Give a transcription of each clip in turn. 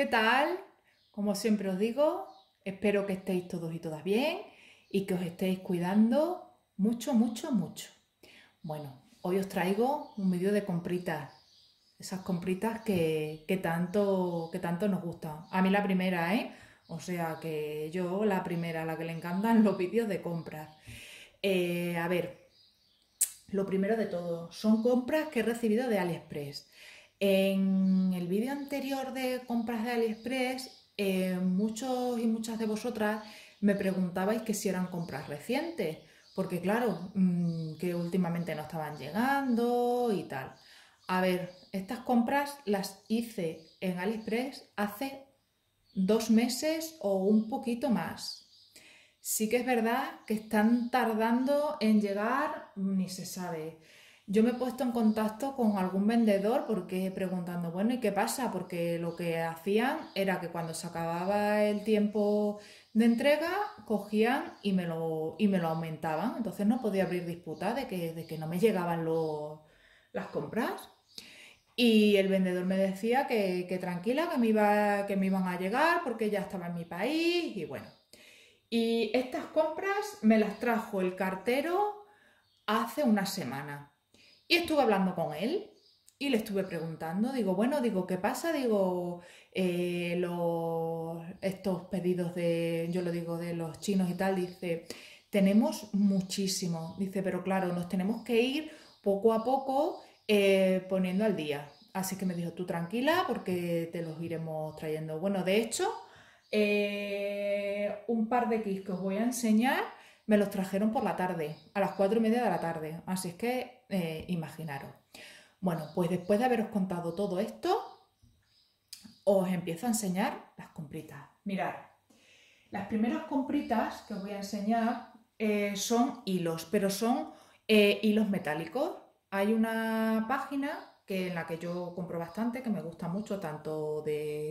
¿Qué tal? Como siempre os digo, espero que estéis todos y todas bien y que os estéis cuidando mucho, mucho, mucho. Bueno, hoy os traigo un vídeo de compritas, esas compritas que tanto nos gustan. A mí la primera, ¿eh? O sea que yo la primera, a la que le encantan los vídeos de compras. A ver, lo primero de todo, son compras que he recibido de AliExpress. En el vídeo anterior de compras de AliExpress, muchos y muchas de vosotras me preguntabais que si eran compras recientes, porque claro, que últimamente no estaban llegando y tal. A ver, estas compras las hice en AliExpress hace 2 meses o un poquito más. Sí que es verdad que están tardando en llegar, ni se sabe. Yo me he puesto en contacto con algún vendedor porque preguntando, bueno, ¿y qué pasa? Porque lo que hacían era que cuando se acababa el tiempo de entrega, cogían y me lo aumentaban. Entonces no podía abrir disputa de que no me llegaban las compras. Y el vendedor me decía que tranquila, que me iban a llegar porque ya estaba en mi país y bueno. Y estas compras me las trajo el cartero hace una semana. Y estuve hablando con él y le estuve preguntando, digo, bueno, digo, ¿qué pasa? Digo, estos pedidos yo lo digo, de los chinos y tal, dice, tenemos muchísimos, dice, pero claro, nos tenemos que ir poco a poco poniendo al día. Así que me dijo, tú tranquila porque te los iremos trayendo. Bueno, de hecho, un par de kits que os voy a enseñar me los trajeron por la tarde, a las 4:30 de la tarde. Así es que imaginaros. Bueno, pues después de haberos contado todo esto, os empiezo a enseñar las compritas. Mirad, las primeras compritas que os voy a enseñar son hilos, pero son hilos metálicos. Hay una página en la que yo compro bastante, que me gusta mucho, tanto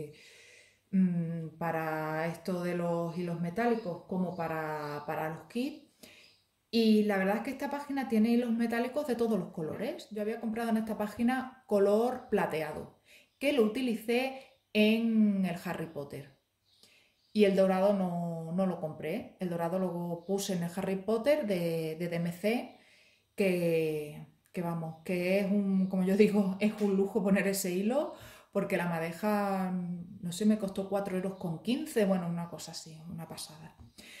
para esto de los hilos metálicos como para los kits. Y la verdad es que esta página tiene hilos metálicos de todos los colores. Yo había comprado en esta página color plateado, que lo utilicé en el Harry Potter. Y el dorado no lo compré. El dorado lo puse en el Harry Potter de DMC, que vamos, que es como yo digo, es un lujo poner ese hilo, porque la madeja, no sé, me costó 4,15 €, bueno, una cosa así, una pasada.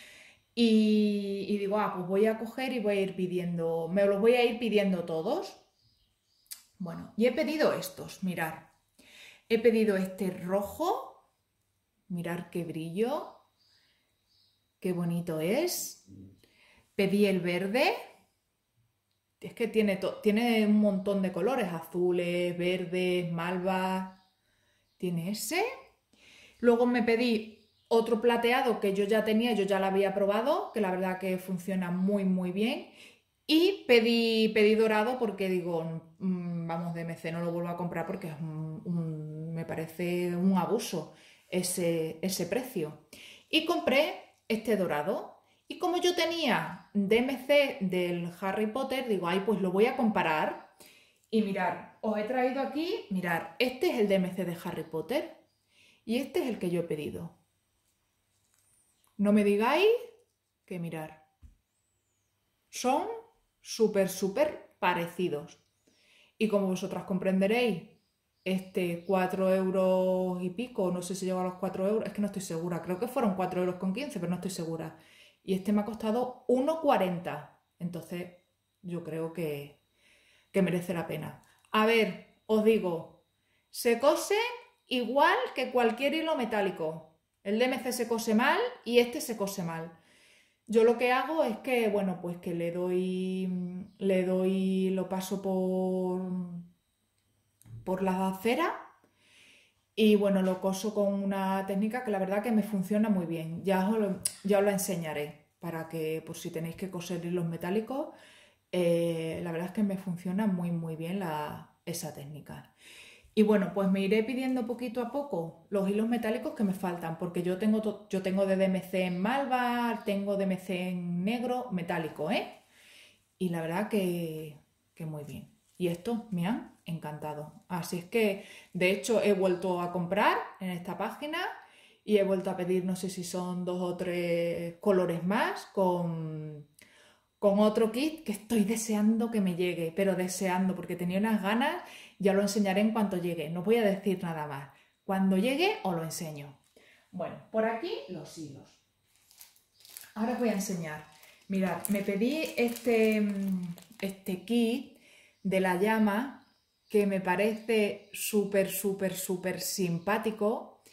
Y digo, pues voy a coger y voy a ir pidiendo, me los voy a ir pidiendo todos. Bueno, y he pedido estos, mirar. He pedido este rojo, mirar qué brillo, qué bonito es. Pedí el verde, es que tiene un montón de colores, azules, verdes, malvas, tiene ese. Luego me pedí otro plateado que yo ya tenía, yo ya lo había probado, que la verdad que funciona muy muy bien. Y pedí dorado porque digo, vamos, DMC no lo vuelvo a comprar porque me parece un abuso ese precio. Y compré este dorado. Y como yo tenía DMC del Harry Potter, digo, ay, pues lo voy a comparar. Y mirar, os he traído aquí, mirar, este es el DMC de Harry Potter y este es el que yo he pedido. No me digáis que mirar. Son súper parecidos. Y como vosotras comprenderéis, este 4 € y pico, no sé si llegó a los 4 €, es que no estoy segura, creo que fueron 4,15 €, pero no estoy segura. Y este me ha costado 1,40 €. Entonces, yo creo que merece la pena. A ver, os digo, se cose igual que cualquier hilo metálico. El DMC se cose mal y este se cose mal. Yo lo que hago es que, bueno, pues que lo paso por la cera y bueno, lo coso con una técnica que la verdad que me funciona muy bien. Ya os la enseñaré para que, por si tenéis que coser hilos metálicos, la verdad es que me funciona muy muy bien esa técnica. Y bueno, pues me iré pidiendo poquito a poco los hilos metálicos que me faltan, porque yo tengo de DMC en malva, tengo DMC en negro metálico, ¿eh? Y la verdad que muy bien. y estos me han encantado. Así es que, de hecho, he vuelto a comprar en esta página y he vuelto a pedir, no sé si son 2 o 3 colores más con otro kit que estoy deseando que me llegue, pero deseando porque tenía unas ganas, ya lo enseñaré en cuanto llegue, no voy a decir nada más. Cuando llegue os lo enseño. Bueno, por aquí los hilos. Ahora os voy a enseñar. Mirad, me pedí este kit de la llama que me parece súper, súper, súper simpático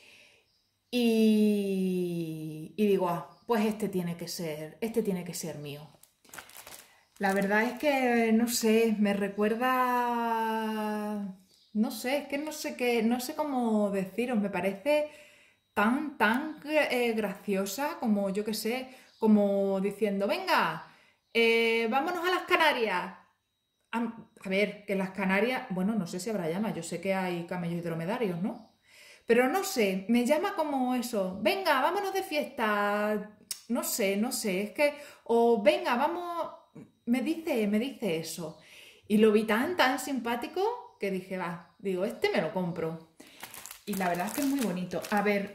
y digo, ah, pues este tiene que ser mío. La verdad es que, no sé, me recuerda, no sé, es que no sé cómo deciros, me parece tan graciosa como, yo qué sé, como diciendo, venga, vámonos a las Canarias. A ver, que las Canarias, bueno, no sé si habrá llama, yo sé que hay camellos y dromedarios, ¿no? Pero no sé, me llama como eso, venga, vámonos de fiesta, no sé, es que, o venga, vamos, me dice eso. Y lo vi tan simpático que dije, va, digo, este me lo compro. Y la verdad es que es muy bonito. A ver,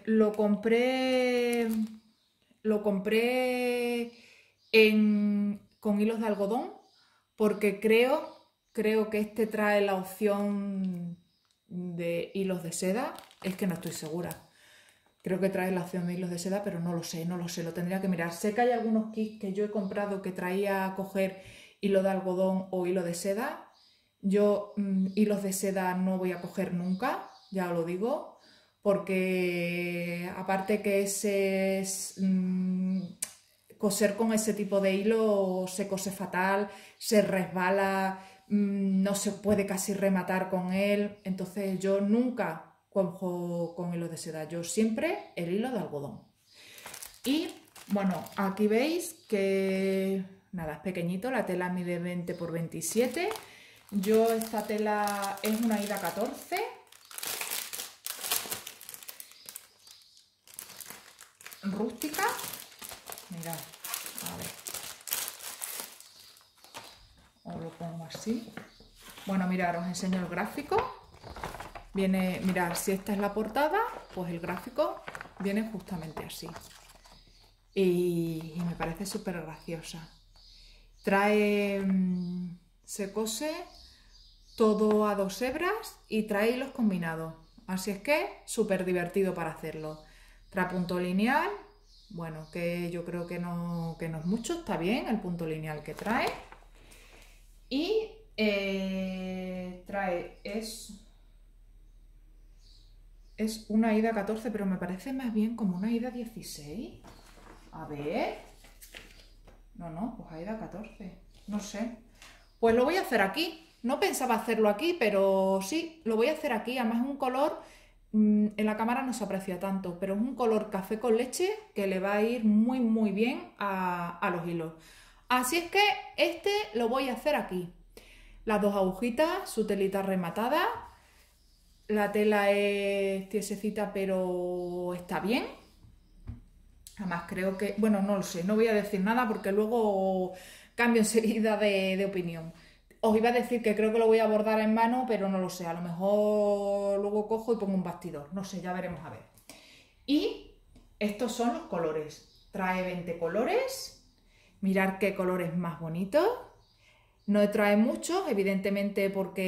lo compré con hilos de algodón porque creo que este trae la opción de hilos de seda. Es que no estoy segura. Creo que trae la opción de hilos de seda, pero no lo sé, lo tendría que mirar. Sé que hay algunos kits que yo he comprado que traía a coger hilo de algodón o hilo de seda. Yo hilos de seda no voy a coger nunca, ya os lo digo, porque aparte que coser con ese tipo de hilo se cose fatal, se resbala, no se puede casi rematar con él, entonces yo nunca cojo con hilo de seda, yo siempre el hilo de algodón. Y bueno, aquí veis que nada, es pequeñito, la tela mide 20 por 27. Yo esta tela es una Aida 14. Rústica. Mirad, a ver. Os lo pongo así. Bueno, mirad, os enseño el gráfico. Viene, mirad, si esta es la portada, pues el gráfico viene justamente así. Y me parece súper graciosa. Trae, se cose todo a 2 hebras y trae hilos combinados. Así es que súper divertido para hacerlo. Trae punto lineal, bueno, que yo creo que no es mucho, está bien el punto lineal que trae. Y trae, es una Aida 14, pero me parece más bien como una Aida 16. A ver. No, pues Aida 14. No sé. Pues lo voy a hacer aquí. No pensaba hacerlo aquí, pero sí, lo voy a hacer aquí. Además es un color, en la cámara no se aprecia tanto, pero es un color café con leche que le va a ir muy bien a los hilos. Así es que este lo voy a hacer aquí. Las 2 agujitas, su telita rematada. La tela es tiesecita, pero está bien. Además creo que, bueno, no lo sé, no voy a decir nada porque luego cambio enseguida de opinión. Os iba a decir que creo que lo voy a bordar en mano, pero no lo sé, a lo mejor luego cojo y pongo un bastidor, no sé, ya veremos a ver. Y estos son los colores, trae 20 colores, mirad qué colores más bonitos. No trae muchos, evidentemente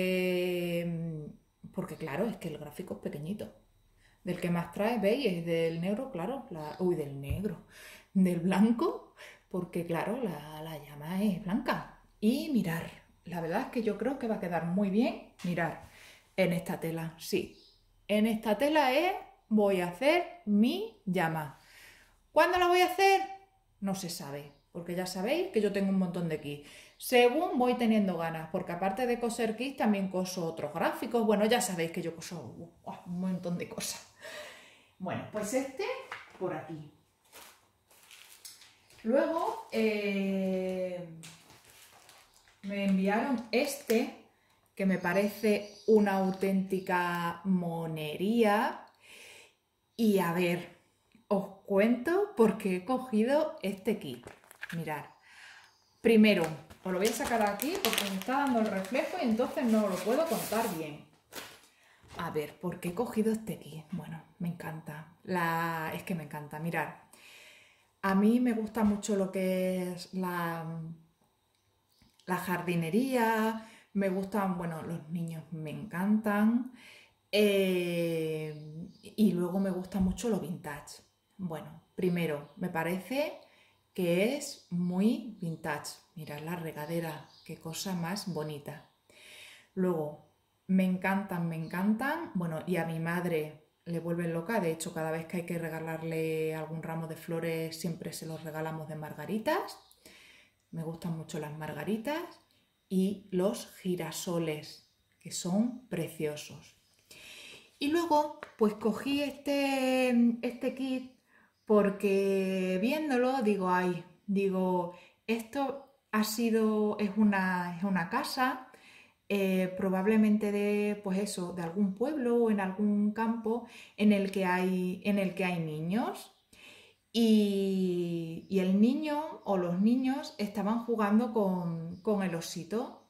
porque claro, es que el gráfico es pequeñito. Del que más trae, ¿veis? Es del negro, claro. Del negro. Del blanco, porque claro, la llama es blanca. Y mirar, la verdad es que yo creo que va a quedar muy bien. Mirar, en esta tela, sí. En esta tela voy a hacer mi llama. ¿Cuándo la voy a hacer? No se sabe, porque ya sabéis que yo tengo un montón de kits. Según voy teniendo ganas, porque aparte de coser kits, también coso otros gráficos. Bueno, ya sabéis que yo coso un montón de cosas. Bueno, pues este por aquí. Luego me enviaron este, que me parece una auténtica monería. Y a ver, os cuento por qué he cogido este kit. Mirad, primero, Os lo voy a sacar de aquí porque me está dando el reflejo y entonces no lo puedo contar bien. A ver, ¿por qué he cogido este kit? Bueno, me encanta. Es que me encanta. Mirad, a mí me gusta mucho lo que es la jardinería. Me gustan, bueno, los niños me encantan. Y luego me gusta mucho lo vintage. Bueno, primero, me parece que es muy vintage. Mirad la regadera, qué cosa más bonita. Luego, me encantan, me encantan. Bueno, y a mi madre le vuelven loca. De hecho, cada vez que hay que regalarle algún ramo de flores, siempre se los regalamos de margaritas. Me gustan mucho las margaritas y los girasoles, que son preciosos. Y luego, pues cogí este kit porque viéndolo digo, ay, digo, esto es una casa, probablemente de, pues eso, de algún pueblo o en algún campo en el que hay niños. Y el niño o los niños estaban jugando con el osito.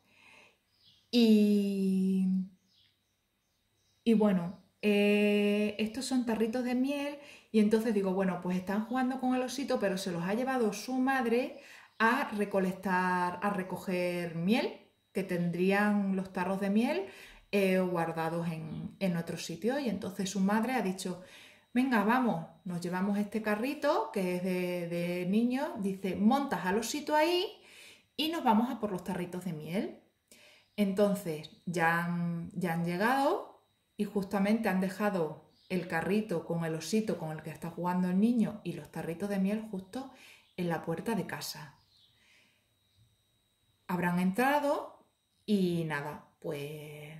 Y, y bueno, estos son tarritos de miel y entonces digo, bueno, pues están jugando con el osito, pero se los ha llevado su madre a recolectar, a recoger miel, que tendrían los tarros de miel guardados en otro sitio. Y entonces su madre ha dicho, venga, vamos, nos llevamos este carrito que es de niños, dice, montas al osito ahí y nos vamos a por los tarritos de miel. Entonces ya han llegado y justamente han dejado el carrito con el osito con el que está jugando el niño y los tarritos de miel justo en la puerta de casa. Habrán entrado y nada, pues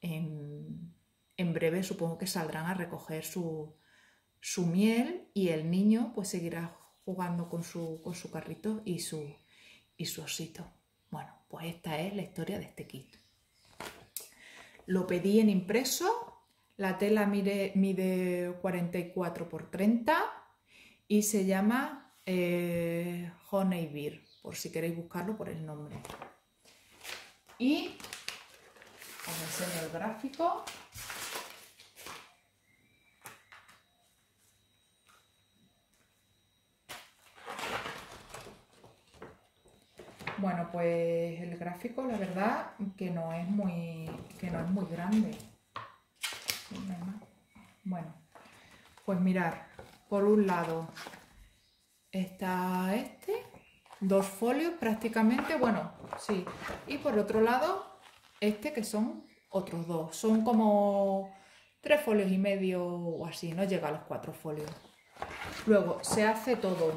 en breve supongo que saldrán a recoger su miel y el niño pues seguirá jugando con su carrito y su osito. Bueno, pues esta es la historia de este kit. Lo pedí en impreso, la tela mide 44 por 30 y se llama Honey Beer, por si queréis buscarlo por el nombre. Y os enseño el gráfico. Bueno, pues el gráfico, la verdad, que no es muy grande. Bueno, pues mirar, por un lado está dos folios prácticamente, bueno, sí, y por otro lado que son otros dos, son como 3 folios y medio o así, no llega a los 4 folios. Luego se hace todo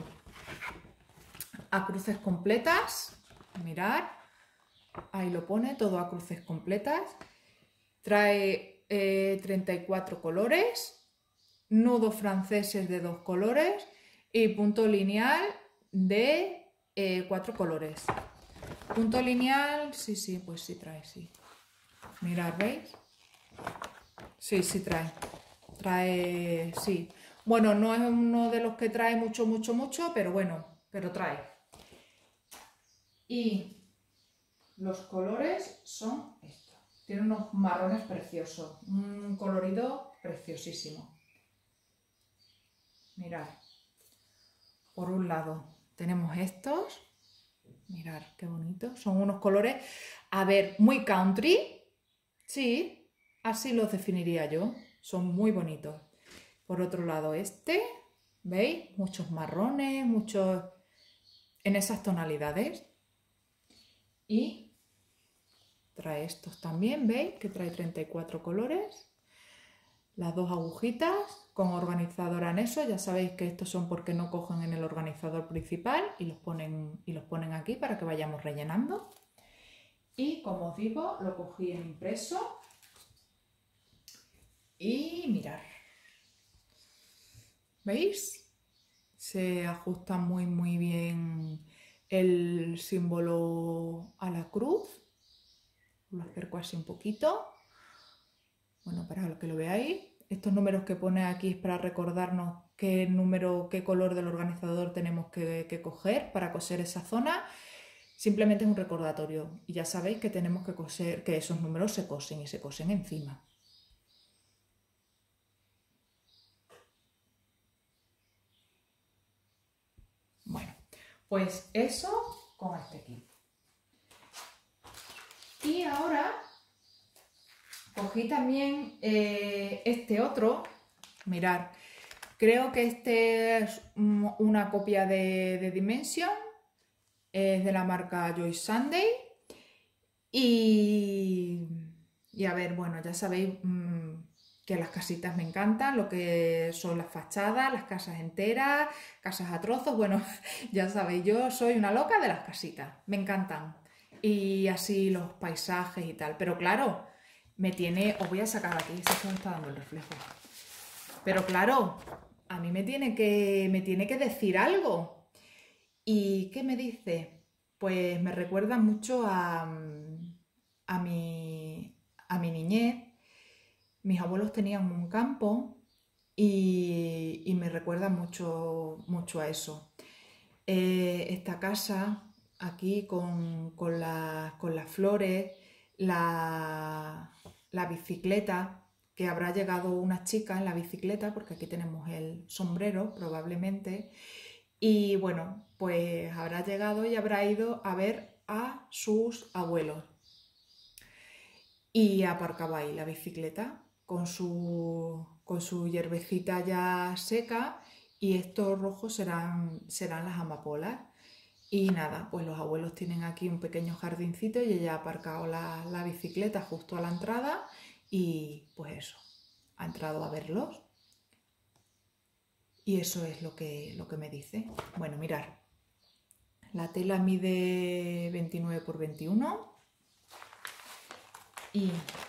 a cruces completas, mirad, ahí lo pone, todo a cruces completas, trae 34 colores, nudos franceses de 2 colores y punto lineal de 4 colores. Punto lineal, sí, pues sí trae, sí. Mirad, ¿veis? Sí, sí trae. Trae, sí. Bueno, no es uno de los que trae mucho, pero bueno, pero trae. Y los colores son estos. Tiene unos marrones preciosos, un colorido preciosísimo. Mirad, por un lado tenemos estos, mirad qué bonitos, son unos colores, a ver, muy country, sí, así los definiría yo, son muy bonitos. Por otro lado ¿veis? Muchos marrones, muchos en esas tonalidades. Y trae estos también, ¿veis? Que trae 34 colores. Las 2 agujitas con organizador anexo, ya sabéis que estos son porque no cogen en el organizador principal y los ponen aquí para que vayamos rellenando. Y como os digo, lo cogí en impreso y mirad, ¿veis? Se ajusta muy bien el símbolo a la cruz. Lo acerco así un poquito. Bueno, para que lo veáis, estos números que pone aquí es para recordarnos qué color del organizador tenemos que coger para coser esa zona. Simplemente es un recordatorio y ya sabéis que tenemos que coser, que esos números se cosen y se cosen encima. Bueno, pues eso con este kit. Y ahora cogí también este otro, mirad, creo que este es una copia de Dimension, es de la marca Joyce Sunday y a ver, bueno, ya sabéis que las casitas me encantan, lo que son las fachadas, las casas enteras, casas a trozos, bueno, ya sabéis, yo soy una loca de las casitas, me encantan. Y así los paisajes y tal, pero claro, me tiene, os voy a sacar aquí, se me está dando el reflejo. Pero claro, a mí me tiene que decir algo. ¿Y qué me dice? Pues me recuerda mucho a mi niñez. Mis abuelos tenían un campo y me recuerda mucho, mucho a eso. Esta casa aquí con las flores, la bicicleta, que habrá llegado una chica en la bicicleta, porque aquí tenemos el sombrero probablemente, y bueno, pues habrá llegado y habrá ido a ver a sus abuelos. Y aparcaba ahí la bicicleta con su hierbecita ya seca y estos rojos serán las amapolas. Y nada, pues los abuelos tienen aquí un pequeño jardincito y ella ha aparcado la bicicleta justo a la entrada y pues eso, ha entrado a verlos. Y eso es lo que me dice. Bueno, mirar, la tela mide 29 por 21 y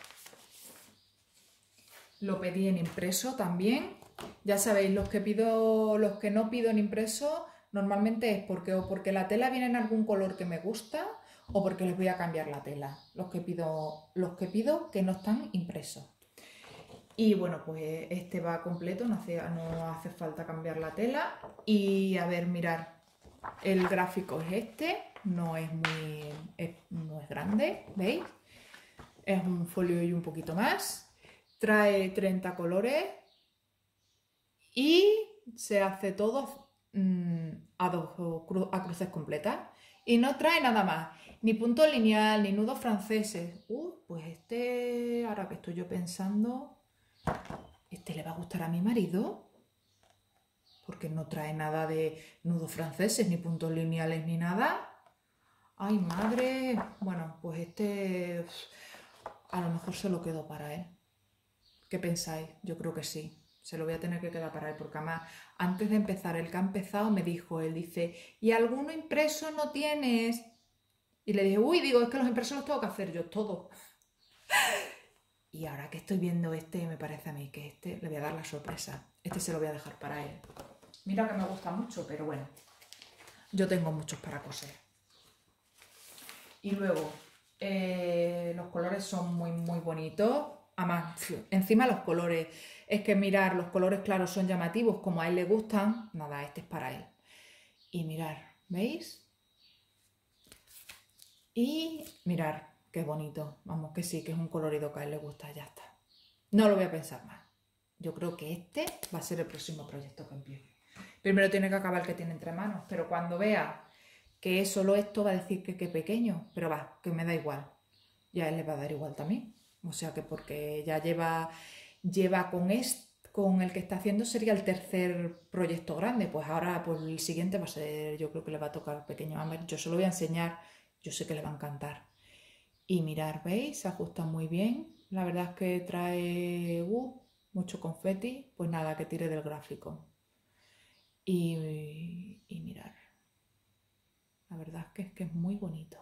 lo pedí en impreso también. Ya sabéis, los que no pido en impreso normalmente es porque la tela viene en algún color que me gusta o porque les voy a cambiar la tela. Los que pido que no están impresos. Y bueno, pues este va completo, no hace falta cambiar la tela. Y a ver, mirar, el gráfico es este, no es grande, ¿veis? Es un folio y un poquito más. Trae 30 colores y se hace todo a cruces completas. Y no trae nada más, ni punto lineal, ni nudos franceses. Pues este, ahora que estoy yo pensando, este le va a gustar a mi marido, porque no trae nada de nudos franceses, ni puntos lineales, ni nada. ¡Ay, madre! Bueno, pues este a lo mejor se lo quedo para él. ¿Qué pensáis? Yo creo que sí. Se lo voy a tener que quedar para él, porque además, antes de empezar, el que ha empezado me dijo, él dice, ¿y alguno impreso no tienes? Y le dije, uy, digo, es que los impresos los tengo que hacer yo todo. Y ahora que estoy viendo este, me parece a mí que este le voy a dar la sorpresa. Este se lo voy a dejar para él. Mira que me gusta mucho, pero bueno, yo tengo muchos para coser. Y luego, los colores son muy, muy bonitos. Además, encima los colores, es que mirar, los colores claros son llamativos, como a él le gustan. Nada, este es para él. Y mirar, ¿veis? Y mirar, qué bonito. Vamos, que sí, que es un colorido que a él le gusta, ya está. No lo voy a pensar más. Yo creo que este va a ser el próximo proyecto que empiece. Primero tiene que acabar el que tiene entre manos, pero cuando vea que es solo esto va a decir que qué pequeño, pero va, que me da igual. Y a él le va a dar igual también. O sea que porque ya lleva con el que está haciendo sería el tercer proyecto grande, pues ahora pues el siguiente va a ser, yo creo que le va a tocar pequeño. A ver, yo se lo voy a enseñar, yo sé que le va a encantar. Y mirar, ¿veis? Se ajusta muy bien. La verdad es que trae mucho confeti, pues nada, que tire del gráfico. Y mirar, la verdad es que es muy bonito.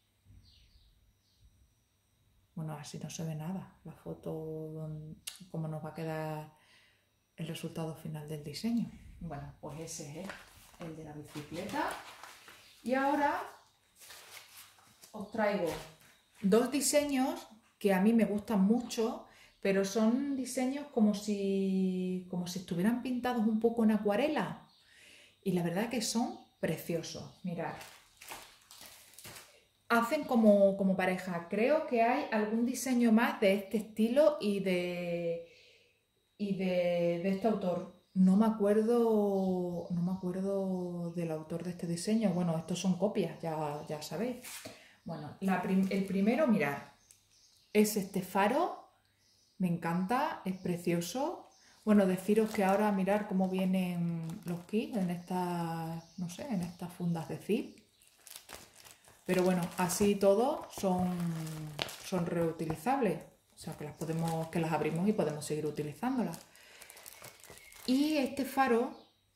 Bueno, así no se ve nada. La foto, cómo nos va a quedar el resultado final del diseño. Bueno, pues ese es el de la bicicleta. Y ahora os traigo dos diseños que a mí me gustan mucho, pero son diseños como si estuvieran pintados un poco en acuarela. Y la verdad que son preciosos. Mirad. hacen como pareja. Creo que hay algún diseño más de este estilo y de este autor. No me acuerdo del autor de este diseño. Bueno, estos son copias, ya sabéis. Bueno, el primero, mirad, es este faro. Me encanta, es precioso. Bueno, deciros que ahora mirar cómo vienen los kits en estas, no sé, en estas fundas de zip. Pero bueno, así todos son reutilizables. O sea, que las abrimos y podemos seguir utilizándolas. Y este faro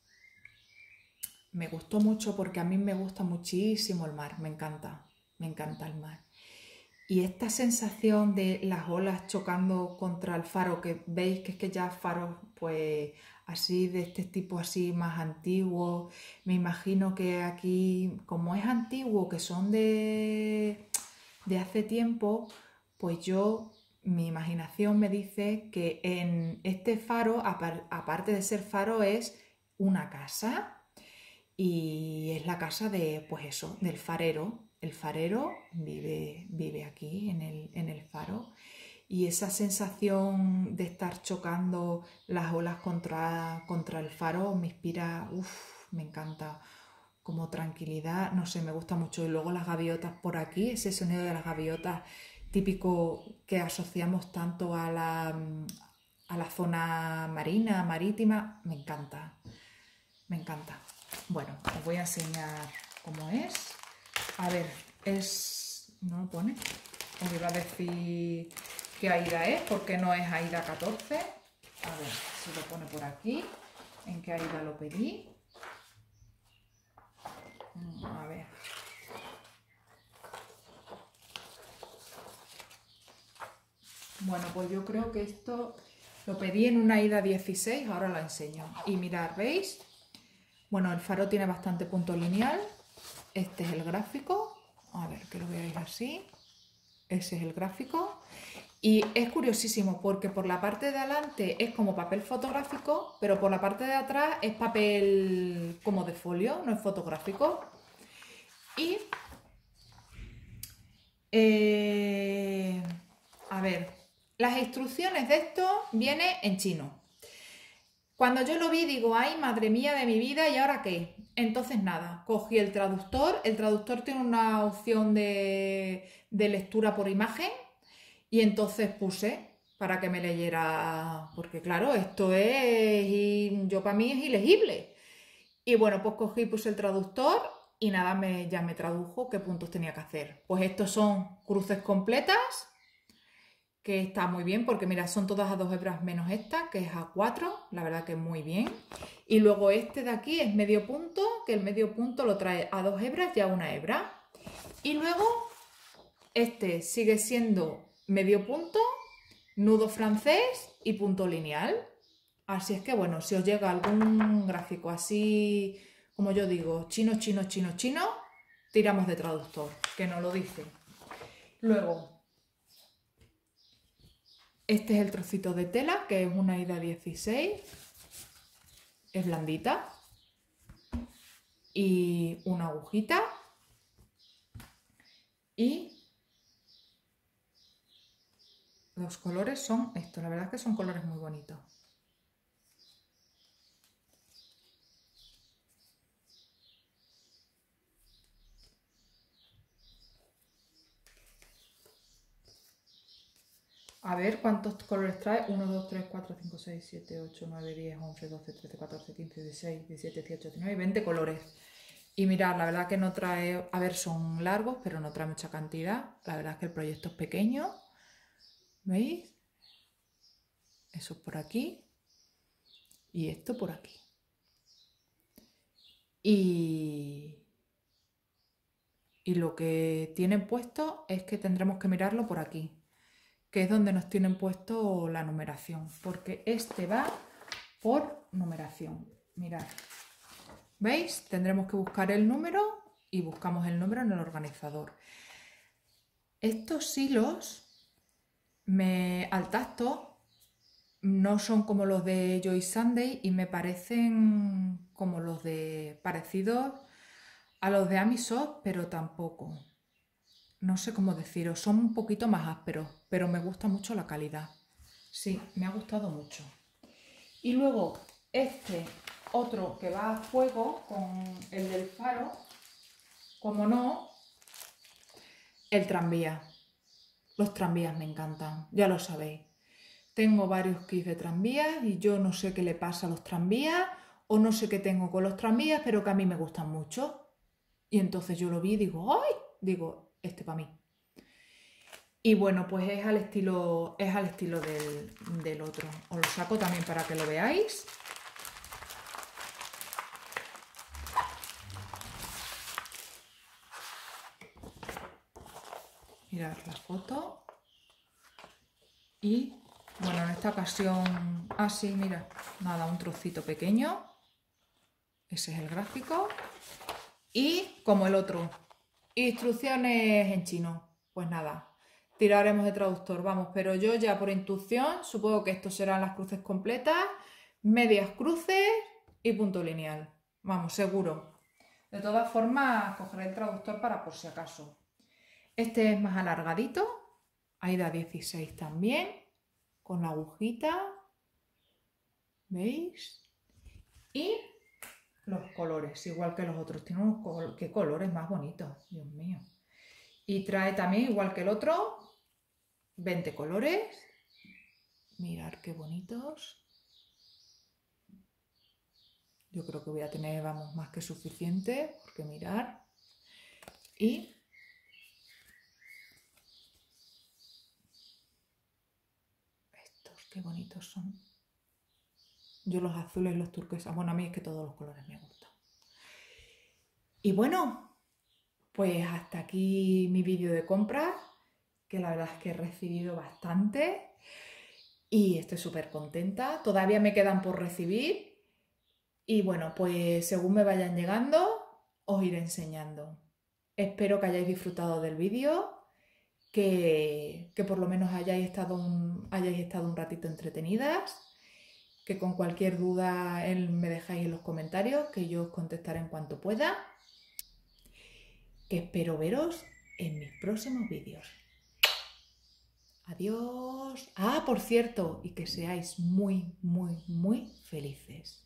me gustó mucho porque a mí me gusta muchísimo el mar, me encanta el mar. Y esta sensación de las olas chocando contra el faro, que veis que es que ya faros pues así de este tipo así más antiguos, me imagino que aquí como es antiguo, que son de hace tiempo, pues mi imaginación me dice que en este faro, aparte de ser faro, es una casa y es la casa de, pues eso, del farero. El farero vive aquí en el faro y esa sensación de estar chocando las olas contra el faro me inspira, me encanta, como tranquilidad, no sé, me gusta mucho. Y luego las gaviotas por aquí, ese sonido de las gaviotas típico que asociamos tanto a la zona marina, marítima, me encanta, me encanta. Bueno, os voy a enseñar cómo es. A ver, no lo pone. Os iba a decir qué AIDA es, porque no es AIDA 14. A ver si lo pone por aquí. ¿En qué AIDA lo pedí? A ver. Bueno, pues yo creo que esto lo pedí en una AIDA 16, ahora lo enseño. Y mirad, ¿veis? Bueno, el faro tiene bastante punto lineal. Este es el gráfico. A ver, que lo veáis así. Ese es el gráfico. Y es curiosísimo porque por la parte de adelante es como papel fotográfico, pero por la parte de atrás es papel como de folio, no es fotográfico. Y a ver, las instrucciones de esto vienen en chino. Cuando yo lo vi digo, ay, madre mía de mi vida, ¿y ahora qué? Entonces nada, cogí el traductor tiene una opción de lectura por imagen y entonces puse para que me leyera, porque claro, esto yo para mí es ilegible. Y bueno, pues cogí, puse el traductor y nada, ya me tradujo qué puntos tenía que hacer. Pues estos son cruces completas, que está muy bien porque mira, son todas a 2 hebras menos esta, que es a 4, la verdad que muy bien. Y luego este de aquí es medio punto, que el medio punto lo trae a 2 hebras y a 1 hebra. Y luego este sigue siendo medio punto, nudo francés y punto lineal. Así es que bueno, si os llega algún gráfico así, como yo digo, chino, chino, chino, chino, tiramos de traductor, que nos lo dice. Luego, este es el trocito de tela, que es una AIDA 16, es blandita, y una agujita, y los colores son estos, la verdad es que son colores muy bonitos. A ver cuántos colores trae. 1, 2, 3, 4, 5, 6, 7, 8, 9, 10, 11, 12, 13, 14, 15, 16, 17, 18, 19 y 20 colores. Y mirad, la verdad que no trae, a ver, son largos, pero no trae mucha cantidad. La verdad es que el proyecto es pequeño. ¿Veis? Eso por aquí. Y esto por aquí. Y lo que tienen puesto es que tendremos que mirarlo por aquí, que es donde nos tienen puesto la numeración, porque este va por numeración. Mirad, ¿veis? Tendremos que buscar el número y buscamos el número en el organizador. Estos hilos, al tacto, no son como los de Joy Sunday y me parecen como parecidos a los de Amisoft, pero tampoco. no sé cómo deciros, son un poquito más ásperos, pero me gusta mucho la calidad. Sí, me ha gustado mucho. Y luego este otro que va a fuego con el del faro, como no, el tranvía. Los tranvías me encantan, ya lo sabéis. Tengo varios kits de tranvías y yo no sé qué le pasa a los tranvías o no sé qué tengo con los tranvías, pero que a mí me gustan mucho. Y entonces yo lo vi y digo, ¡ay! Digo, este para mí. Y bueno, pues es al estilo del otro. Os lo saco también para que lo veáis. Mirad la foto. Y bueno, en esta ocasión, así, mira, nada, un trocito pequeño. Ese es el gráfico. Y como el otro, instrucciones en chino. Pues nada, tiraremos de traductor, vamos, pero yo ya por intuición supongo que estos serán las cruces completas, medias cruces y punto lineal. Vamos, seguro. De todas formas, cogeré el traductor para por si acaso. Este es más alargadito, ahí da 16 también, con la agujita, ¿veis? Y los colores, igual que los otros. Tiene unos qué colores más bonitos, Dios mío. Y trae también, igual que el otro, 20 colores. Mirad qué bonitos. Yo creo que voy a tener, vamos, más que suficiente, porque mirar. Y estos, qué bonitos son. Yo los azules y los turquesas, bueno, a mí es que todos los colores me gustan. Y bueno, pues hasta aquí mi vídeo de compras, que la verdad es que he recibido bastante y estoy súper contenta. Todavía me quedan por recibir y bueno, pues según me vayan llegando, os iré enseñando. Espero que hayáis disfrutado del vídeo, que por lo menos hayáis estado un ratito entretenidas, que con cualquier duda me dejáis en los comentarios, que yo os contestaré en cuanto pueda, que espero veros en mis próximos vídeos. Adiós. Ah, por cierto, y que seáis muy, muy, muy felices.